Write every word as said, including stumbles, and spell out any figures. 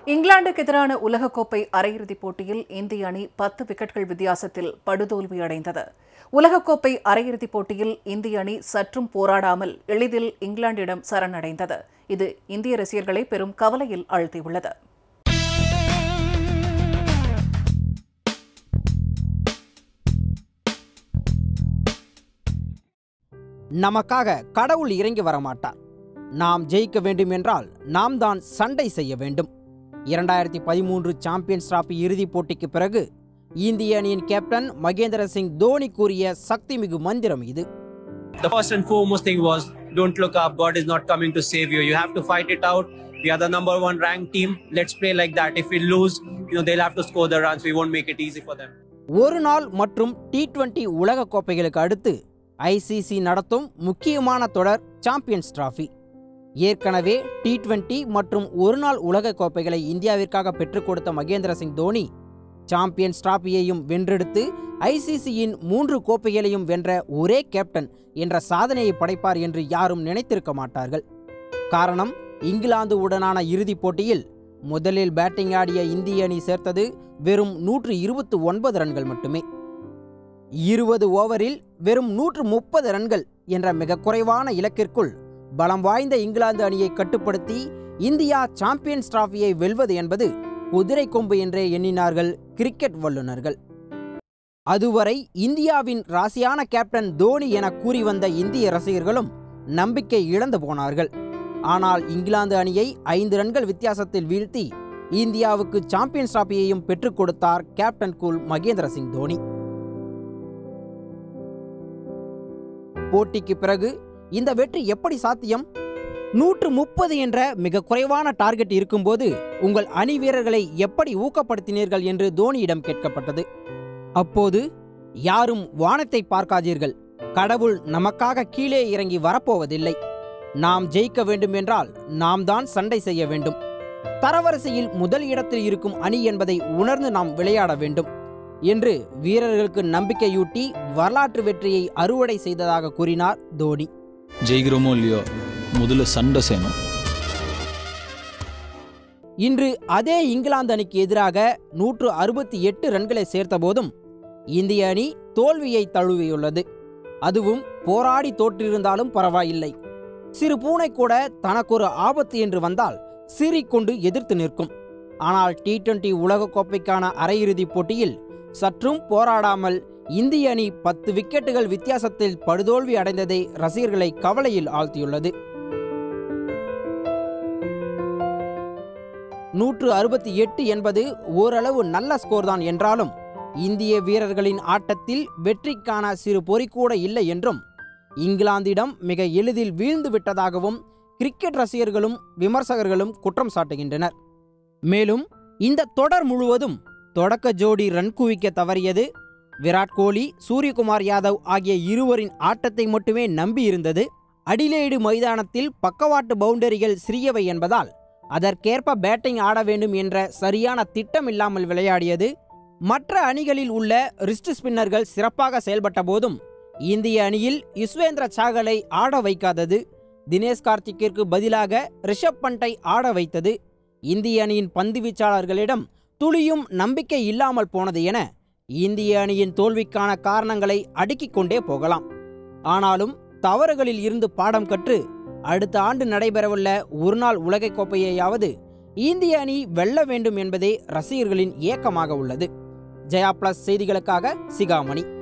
இங்கிலாந்துக்கு எதிரான உலகக்கோப்பை அரையிறுதிப் போட்டியில் இந்திய அணி பத்து விக்கெட்கள் வித்தியாசத்தில் படுதோல்வி அடைந்தது. உலகக்கோப்பை அரையிறுதிப் போட்டியில் இந்திய அணி சற்றும் போராடாமல் எளிதில் இங்கிலாந்திடம் சரணடைந்தது. இது இந்திய ரசிகர்களை பெரும் கவலையில் ஆழ்த்தியுள்ளது. நமக்காக கடவுள் இறங்கி வரமாட்டார். நாம் ஜெயிக்க வேண்டும் என்றால் நாம் தான் சண்டை செய்ய வேண்டும். இரண்டாயிரத்தி பதிமூன்று சாம்பியன்ஸ் டிராபி இறுதிப் போட்டிக்கு பிறகு இந்திய அணியின் கேப்டன் மகேந்திர சிங் தோனி கூறிய சக்தி மிகு மந்திரம் இது. The first and foremost thing was don't look up. God is not coming to save you. You have to fight it out. We are the number one ranked team. Let's play like that. If we lose, you know they'll have to score the runs. We won't make it easy for them. ஒரு நாள் மற்றும் T twenty உலக கோப்பைகளுக்கு அடுத்து ஐ C C நடத்தும் முக்கியமான தொடர் champions trophy. ஏற்கனவே T twenty மற்றும் ஒரு நாள் உலக கோப்பைகளை இந்தியாவிற்காக பெற்றுக் கொடுத்த மகேந்திர சிங் தோனி சாம்பியன்ஸ் டிராபியையும் வென்றெடுத்து ஐ சி சியின் மூன்று கோப்பைகளையும் வென்ற ஒரே கேப்டன் என்ற சாதனையை படைப்பார் என்று யாரும் நினைத்திருக்க மாட்டார்கள். காரணம், இங்கிலாந்து உடனான இறுதிப் போட்டியில் முதலில் பேட்டிங் ஆடிய இந்திய அணி சேர்த்தது வெறும் நூற்று இருபத்தி ஒன்பது ரன்கள் மட்டுமே. இருபது ஓவரில் வெறும் நூற்று முப்பது ரன்கள் என்ற மிக குறைவான இலக்கிற்குள் பலம் வாய்ந்த இங்கிலாந்து அணியை கட்டுப்படுத்தி இந்தியா சாம்பியன்ஸ் டிராபியை வெல்வது என்பது குதிரை கொம்பு என்றே எண்ணினார்கள் கிரிக்கெட் வல்லுநர்கள். அதுவரை இந்தியாவின் ராசியான கேப்டன் தோனி என கூறி வந்த இந்திய ரசிகர்களும் நம்பிக்கை இழந்து போனார்கள். ஆனால் இங்கிலாந்து அணியை ஐந்து ரன்கள் வித்தியாசத்தில் வீழ்த்தி இந்தியாவுக்கு சாம்பியன்ஸ் டிராபியையும் பெற்றுக் கொடுத்தார் கேப்டன் கூல் மகேந்திர சிங் தோனி. போட்டிக்கு பிறகு இந்த வெற்றி எப்படி சாத்தியம்? நூற்று முப்பது என்ற மிக குறைவான டார்கெட் இருக்கும்போது உங்கள் அணி வீரர்களை எப்படி ஊக்கப்படுத்தினீர்கள் என்று தோனியிடம் கேட்கப்பட்டது. அப்போது, யாரும் வானத்தை பார்க்காதீர்கள், கடவுள் நமக்காக கீழே இறங்கி வரப்போவதில்லை, நாம் ஜெயிக்க வேண்டும் என்றால் நாம் தான் சண்டை செய்ய வேண்டும், தரவரிசையில் முதல் இடத்தில் இருக்கும் அணி என்பதை உணர்ந்து நாம் விளையாட வேண்டும் என்று வீரர்களுக்கு நம்பிக்கையூட்டி வரலாற்று வெற்றியை அறுவடை செய்ததாக கூறினார் தோனி. ஜெயிக்கிறோமோ இல்லையோ, முதல்ல சண்டை செய்யணும். இன்று அதே இங்கிலாந்து அணிக்கு எதிராக நூற்று அறுபத்தி எட்டு ரன்களை சேர்த்த போதும் இந்திய அணி தோல்வியை தழுவியுள்ளது. அதுவும் போராடி தோற்றிருந்தாலும் பரவாயில்லை. சிறு பூனை கூட தனக்கொரு ஆபத்து என்று வந்தால் சீறிக்கொண்டு எதிர்த்து நிற்கும். ஆனால் டி டுவெண்டி உலகக்கோப்பைக்கான அரையிறுதிப் போட்டியில் சற்றும் போராடாமல் இந்திய அணி பத்து விக்கெட்டுகள் வித்தியாசத்தில் படுதோல்வி அடைந்ததை ரசிகர்களை கவலையில் ஆழ்த்தியுள்ளது. நூற்று அறுபத்தி எட்டு என்பது ஓரளவு நல்ல ஸ்கோர் தான் என்றாலும் இந்திய வீரர்களின் ஆட்டத்தில் வெற்றிக்கான சிறு பொறி கூட இல்லை என்றும் இங்கிலாந்திடம் மிக எளிதில் வீழ்ந்து விட்டதாகவும் கிரிக்கெட் ரசிகர்களும் விமர்சகர்களும் குற்றம் சாட்டுகின்றனர். மேலும் இந்த தொடர் முழுவதும் தொடக்க ஜோடி ரன் குவிக்க தவறியது, விராட் கோலி, சூரியகுமார் யாதவ் ஆகிய இருவரின் ஆட்டத்தை மட்டுமே நம்பியிருந்தது, அடிலேடு மைதானத்தில் பக்கவாட்டு பவுண்டரிகள் சிறியவை என்பதால் அதற்கேற்ப பேட்டிங் ஆட வேண்டும் என்ற சரியான திட்டம் இல்லாமல் விளையாடியது, மற்ற அணிகளில் உள்ள ரிஸ்ட் ஸ்பின்னர்கள் சிறப்பாக செயல்பட்ட போதும் இந்திய அணியில் யுஸ்வேந்திர சாகலை ஆட வைக்காதது, தினேஷ் கார்த்திக்கிற்கு பதிலாக ரிஷப் பண்டை ஆட வைத்தது, இந்திய அணியின் பந்து வீச்சாளர்களிடம் துளியும் நம்பிக்கை இல்லாமல் போனது என இந்திய அணியின் தோல்விக்கான காரணங்களை அடுக்கிக் கொண்டே போகலாம். ஆனாலும் தவறுகளில் இருந்து பாடம் கற்று அடுத்த ஆண்டு நடைபெறவுள்ள ஒருநாள் உலகக் கோப்பையையாவது இந்திய அணி வெல்ல வேண்டும் என்பதே ரசிகர்களின் ஏக்கமாக உள்ளது. ஜயா பிளஸ் செய்திகளுக்காக சிகாமணி.